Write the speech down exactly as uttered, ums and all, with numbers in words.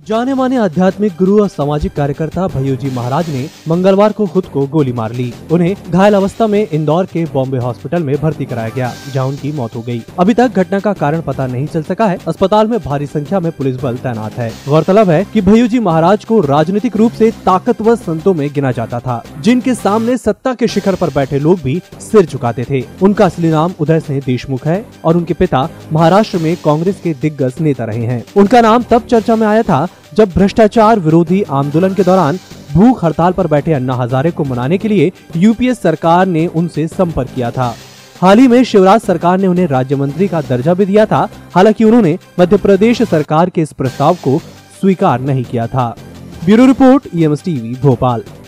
जाने माने आध्यात्मिक गुरु और सामाजिक कार्यकर्ता भय्यूजी महाराज ने मंगलवार को खुद को गोली मार ली। उन्हें घायल अवस्था में इंदौर के बॉम्बे हॉस्पिटल में भर्ती कराया गया, जहां उनकी मौत हो गई। अभी तक घटना का कारण पता नहीं चल सका है। अस्पताल में भारी संख्या में पुलिस बल तैनात है। गौरतलब है कि भय्यूजी महाराज को राजनीतिक रूप से ताकतवर संतों में गिना जाता था, जिनके सामने सत्ता के शिखर पर बैठे लोग भी सिर झुकाते थे। उनका असली नाम उदय सिंह देशमुख है और उनके पिता महाराष्ट्र में कांग्रेस के दिग्गज नेता रहे हैं। उनका नाम तब चर्चा में आया था जब भ्रष्टाचार विरोधी आंदोलन के दौरान भूख हड़ताल पर बैठे अन्ना हजारे को मनाने के लिए यूपीए सरकार ने उनसे संपर्क किया था। हाल ही में शिवराज सरकार ने उन्हें राज्य मंत्री का दर्जा भी दिया था। हालांकि उन्होंने मध्य प्रदेश सरकार के इस प्रस्ताव को स्वीकार नहीं किया था। Bureau report, E M S TV Bhopal.